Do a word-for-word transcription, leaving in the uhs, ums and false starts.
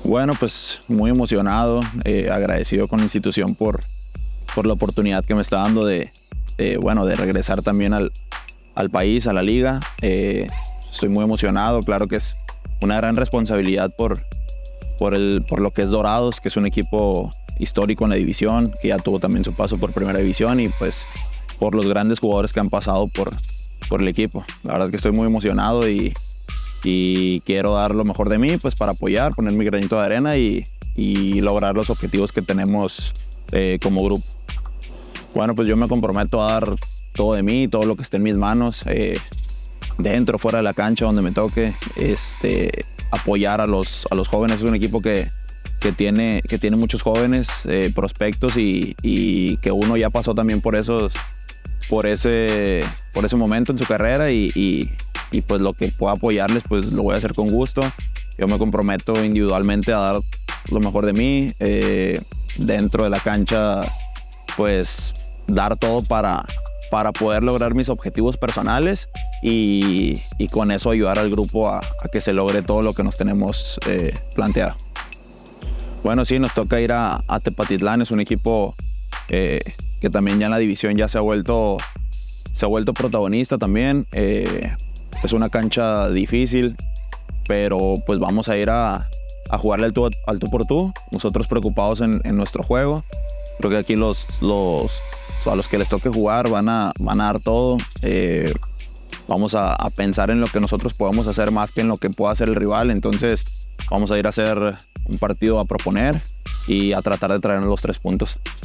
Bueno, pues muy emocionado, eh, agradecido con la institución por, por la oportunidad que me está dando de, de, bueno, de regresar también al, al país, a la liga. Eh, estoy muy emocionado, claro que es una gran responsabilidad por, por, el, por lo que es Dorados, que es un equipo histórico en la división, que ya tuvo también su paso por primera división, y pues por los grandes jugadores que han pasado por, por el equipo. La verdad que estoy muy emocionado y, y quiero dar lo mejor de mí pues para apoyar, poner mi granito de arena y, y lograr los objetivos que tenemos eh, como grupo. Bueno, pues yo me comprometo a dar todo de mí, todo lo que esté en mis manos, eh, dentro, fuera de la cancha, donde me toque, este, apoyar a los, a los jóvenes. Es un equipo que, que, tiene, que tiene muchos jóvenes, eh, prospectos y, y que uno ya pasó también por, esos, por, ese, por ese momento en su carrera y, y, y pues lo que pueda apoyarles pues lo voy a hacer con gusto. Yo me comprometo individualmente a dar lo mejor de mí, eh, dentro de la cancha pues dar todo para, para poder lograr mis objetivos personales y, y con eso ayudar al grupo a, a que se logre todo lo que nos tenemos eh, planteado. Bueno, sí, nos toca ir a, a Tepatitlán. Es un equipo eh, que también ya en la división ya se ha vuelto, se ha vuelto protagonista también. Eh, es una cancha difícil, pero pues vamos a ir a, a jugarle al tú, al tú por tú, nosotros preocupados en, en nuestro juego. Creo que aquí los, los, a los que les toque jugar van a, van a dar todo. Eh, vamos a, a pensar en lo que nosotros podemos hacer más que en lo que pueda hacer el rival. Entonces vamos a ir a hacer un partido a proponer y a tratar de traernos los tres puntos.